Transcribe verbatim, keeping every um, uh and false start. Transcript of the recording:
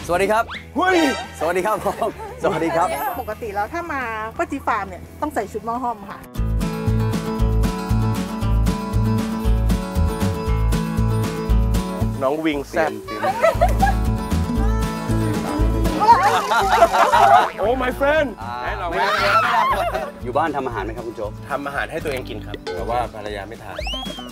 สวัสดีครับเฮ้ยสวัสดีครับผมสวัสดีครับปกติแล้วถ้ามาป้าจีฟาร์มเนี่ยต้องใส่ชุดหม้อห้อมค่ะน้องวิงแซ่บโอ้ my friend ไม่ได้อยู่บ้านทำอาหารไหมครับคุณโจ๊กทำอาหารให้ตัวเองกินครับแต่ว่าภรรยาไม่ทาน